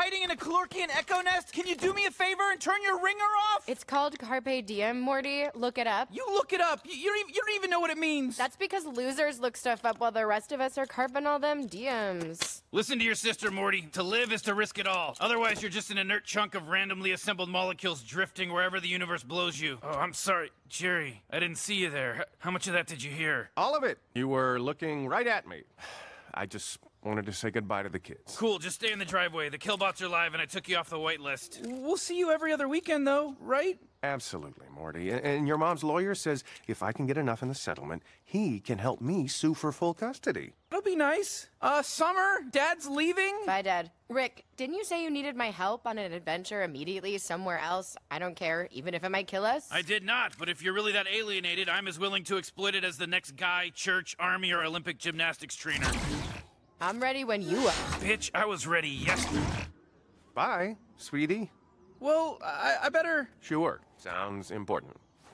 hiding in a Calorkian echo nest? Can you do me a favor and turn your ringer off? It's called Carpe Diem, Morty. Look it up. You look it up. You don't even know what it means. That's because losers look stuff up while the rest of us are carping all them DMs. Listen to your sister, Morty. To live is to risk it all. Otherwise, you're just an inert chunk of randomly assembled molecules drifting wherever the universe blows you. Oh, I'm sorry, Jerry. I didn't see you there. How much of that did you hear? All of it. You were looking right at me. I just wanted to say goodbye to the kids. Cool, just stay in the driveway. The killbots are live and I took you off the whitelist. We'll see you every other weekend, though, right? Absolutely, Morty. And your mom's lawyer says if I can get enough in the settlement, he can help me sue for full custody. That'll be nice. Summer, Dad's leaving? Bye, Dad. Rick, didn't you say you needed my help on an adventure immediately somewhere else? I don't care, even if it might kill us? I did not, but if you're really that alienated, I'm as willing to exploit it as the next guy, church, army, or Olympic gymnastics trainer. I'm ready when you are. Bitch, I was ready yesterday. Bye, sweetie. Well, I better... Sure. Sounds important.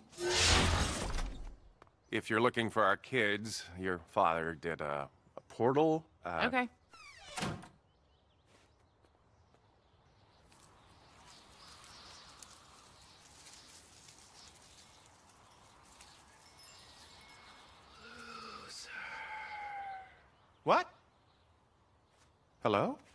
If you're looking for our kids, your father did a portal. Okay. What? Hello?